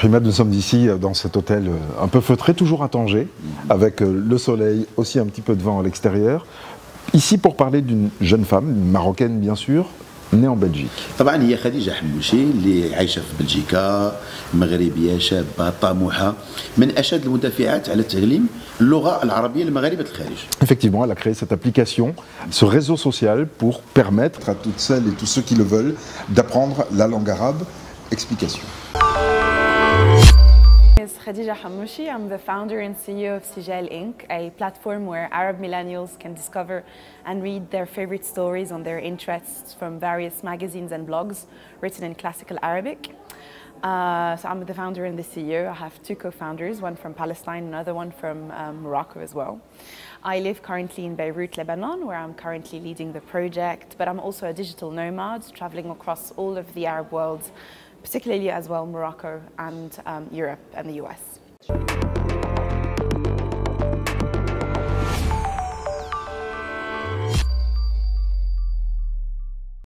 Rima, nous sommes ici dans cet hôtel un peu feutré, toujours à Tanger, avec le soleil, aussi un petit peu de vent à l'extérieur. Ici pour parler d'une jeune femme, une marocaine bien sûr, née en Belgique. طبعا هي خديجة حموشي اللي عايشة في بلجيكا، مغربية شابة طموحة، من أشد المدافعات على تعليم اللغة العربية لمغاربة الخارج. Effectivement, elle a créé cette application, ce réseau social pour permettre à toutes celles et tous ceux qui le veulent d'apprendre la langue arabe. Explication. Is Khadija Hamouchi. I'm the founder and CEO of Sijal Inc., a platform where Arab millennials can discover and read their favorite stories on their interests from various magazines and blogs written in classical Arabic. So I'm the founder and the CEO. I have two co-founders, one from Palestine, another one from Morocco as well. I live currently in Beirut, Lebanon, where I'm currently leading the project, but I'm also a digital nomad, traveling across all of the Arab world, particularly as well Morocco and Europe and the US.